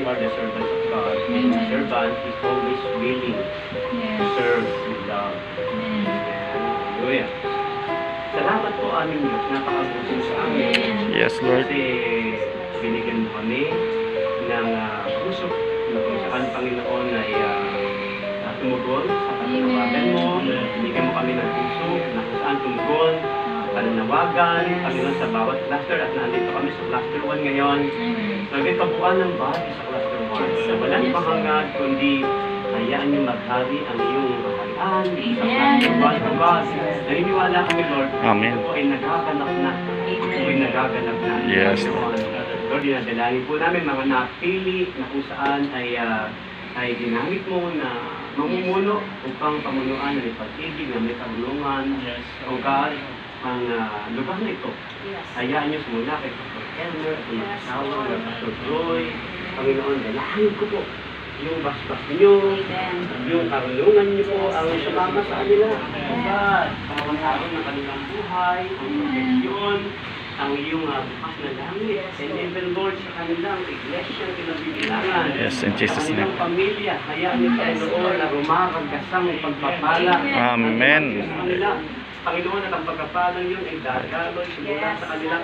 are the servants of God. And the servant is always willing to serve with love. Hallelujah. Salamat po aming Diyos. Napakabusin sa amin. Yes, Lord. Kasi binigyan mo kami ng puso na kung saan, Panginoon, ay tumugon sa pagkawagan mo. Binigyan mo kami ng puso na kung saan tumugon pananawagan, Panginoon, sa bawat cluster, at nandito kami sa cluster 1 ngayon. Naging kabuuan ng body sa cluster 1. So, walang pahangad, kundi hayaan niyo maghari ang iyong kaharian sa cluster 1 ng body. Naniniwala kami, Lord, Amen. ito po ay nagaganap na. Ito ay nagaganap na. Yes. Lord, dinadalangin po namin mga napili na kung saan ay ginamit mo na mamumuno upang pamunuan ng pag-ibig na may karunungan. O God, ang lugar na ito. Hayaan niyo simula kay Pastor Elmer at mga asawa ng Pastor Joy. Panginoon, dalangin ko po yung basbas niyo, yung karunungan niyo po ang sumama sa kanila. O God, pangawang ng kanilang buhay, ang proteksyon, ang iyong bukas na langit, and even Lord sa kanilang iglesia, kinabibilangan. Yes, in Jesus' name. Ang kanilang pamilya, hayaan niyo Panginoon na rumaraggasang pagpapala. Amen. Panginoon, at ang pagkapalang yun ay dadaloy simula sa kanilang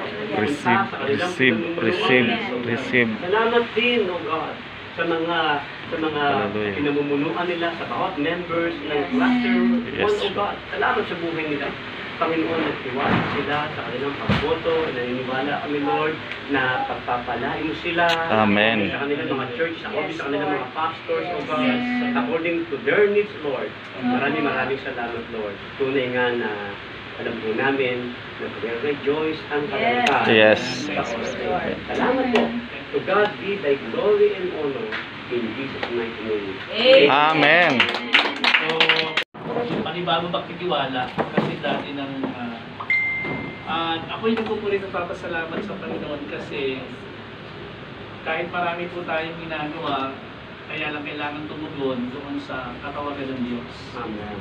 Receive. Salamat din, O God, sa mga pinamumunuan nila, sa bawat members ng cluster. Yes. O God, salamat sa buhay nila. Panginoon, nagtiwala sila sa kanilang pagboto. Naniniwala kami, Lord, na pagpapalain mo sila. Amen. Sa kanilang mga church, sa kanilang mga pastors, O God, according to their needs, Lord. Maraming salamat, Lord. Tunay nga na alam po namin na rejoice ang kalangkan. Yes. Salamat po. To God be thy glory and honor in Jesus' mighty name. Amen. So, panibagong pagtitiwala kasi dati ng ako'y nagpupuri ng papasalamat sa Panginoon kasi kahit marami po tayong ginagawa, kaya lang kailangan tumugon doon sa katawagan ng Diyos. Amen.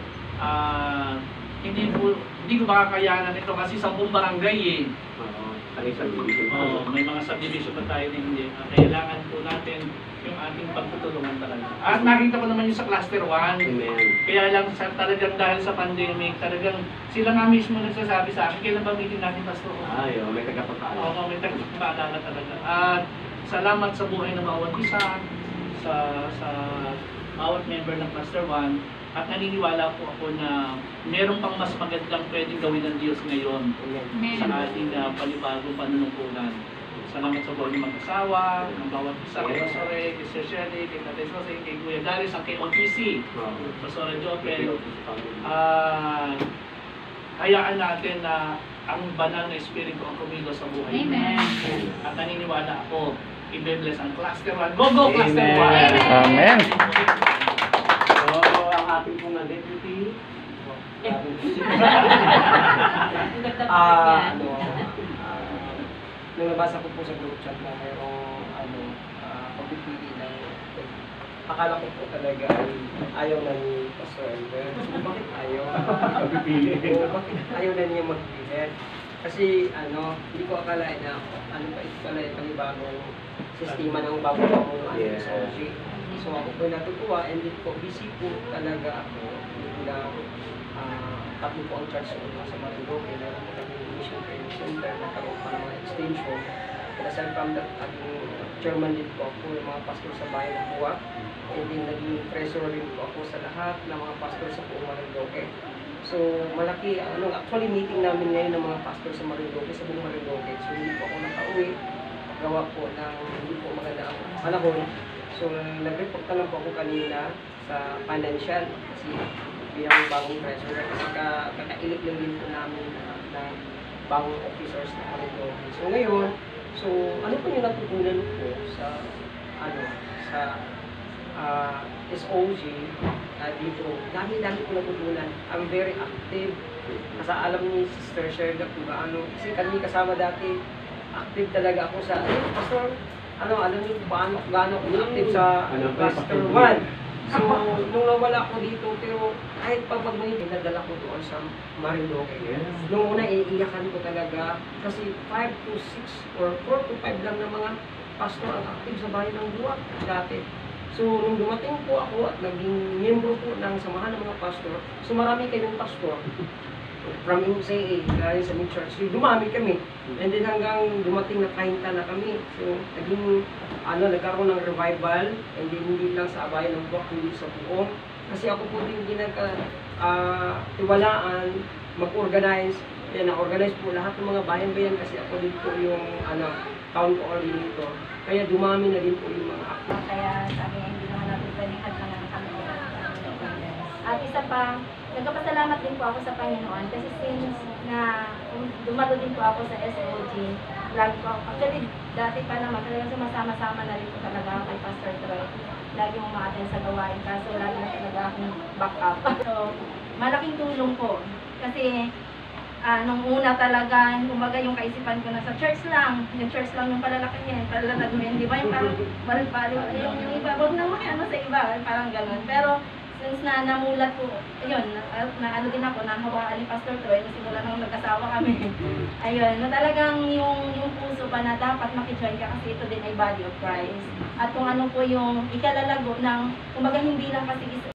Hindi ko makakayanan ito kasi 10 barangay eh. May mga subdivision pa tayo na hindi. Kailangan po natin yung ating pagtutulungan talaga. At nakita ko naman yung sa cluster 1. Amen. Kaya lang talagang dahil sa pandemic, talagang sila nga mismo nagsasabi sa akin, kailan ba meeting natin, Pastor? May tagapagpaalala. Oo, may tagapagpaalala talaga. At salamat sa buhay ng bawat isa, sa bawat member ng cluster 1. At naniniwala po ako na meron pang mas magandang pwedeng gawin ng Diyos ngayon sa ating panibagong panunungkulan. Salamat sa buhay ng mag-asawa, ng bawat isa, kay Pastor Ray, kay Sir Sherry, kay Tatay Jose, kay Kuya Darius, ang kay OTC, Pastor Jopel. Hayaan natin na ang banal na Espiritu ang kumilos sa buhay. Amen. At naniniwala ako, i-bless ang cluster 1. Go, cluster 1! Amen. Ang ating pong deputy. Nung nabasa ko po sa group chat na mayroong pagpipili ng akala ko po talaga ayaw na ni Pastor Elmer. Bakit ayaw? Bakit ayaw na niya mag-present? Kasi hindi ko akalain na ito pala yung panibagong sistema ng bagong SOG. So ako po natutuwa and din po busy po talaga ako bilang tatlo po ang charge ko sa Marinduque. Meron po kami mission training center, nagkaroon pa ng mga extension. And aside from that, chairman din po ako ng mga pastor sa bayan ng Buwak. And din naging treasurer rin po ako sa lahat ng mga pastor sa buong Marinduque. So malaki, actually meeting namin ngayon ng mga pastor sa Marinduque, sa buong Marinduque. So hindi po ako nakauwi, gawa po ng hindi po maganda ang panahon. So nag-report na lang po ako kanina sa financial kasi bilang bagong treasurer kasi kakailit lang din po namin ng bagong officers na Marinduque. So ngayon, ano po yung natutunan ko sa SOG dito? Dami ko natutunan. I'm very active. Kasi alam ni Sister Sherda kung gaano. Kasi kami kasama dati, active talaga ako sa, Pastor, alam niyo kung gaano ako active sa Cluster 1. So, nung nawala ako dito, pero kahit pag-may pinadala ko doon sa Marinduque. Nung una, iiyakan ko talaga kasi 5 to 6 or 4 to 5 lang ng mga pastor ang active sa bayan ng Buwak dati. So, nung dumating po ako at naging miyembro po ng samahan ng mga pastor, so marami kaming pastor from UCA, galing sa mid-church. So, dumami kami. And then hanggang dumating na 30 na kami. So, nagkaroon ng revival, and then hindi lang sa bayan ng Buwak, hindi sa buong. Kasi ako po din tiwalaan, mag-organize. Yan, na-organize po lahat ng mga bayan-bayan kasi ako din po yung town coordinator. Kaya dumami na din po yung mga active. Kaya sabi niya, hindi naman natin pwedeng hagdanan ng kami. At isa pa, nagpapasalamat din po ako sa Panginoon kasi since na dumalo din po ako sa SOG, lagi po, actually dati pa naman, talagang sumasama-sama na rin po talaga ako kay Pastor Troy. Lagi mong ma-attend sa gawain, kaso lagi na talaga akong backup. So, malaking tulong po. Kasi, nung una talaga, kumbaga yung kaisipan ko na sa church lang, yung church lang yung palalakihin, palalagmin, di ba? Yung parang balik-balik, yung iba, wag na ano sa iba, parang ganun. Pero, since na namulat po, ayun, na ano din ako, nahawaan ni Pastor Troy, na simula nung nag-asawa kami. Ayun, na talagang yung puso pa na dapat makijoin ka kasi ito din ay body of Christ. At kung ano po yung ikalalago ng, kumbaga hindi lang kasi